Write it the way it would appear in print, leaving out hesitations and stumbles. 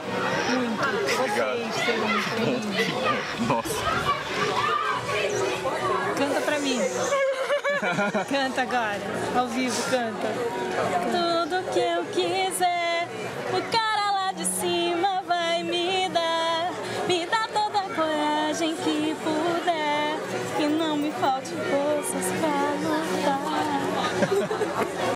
Muito. Obrigado. Vocês serem muito lindos. Nossa. Canta pra mim. Canta agora. Ao vivo, canta. Tudo que eu quiser, o cara lá de cima vai me dar. Me dá toda a coragem que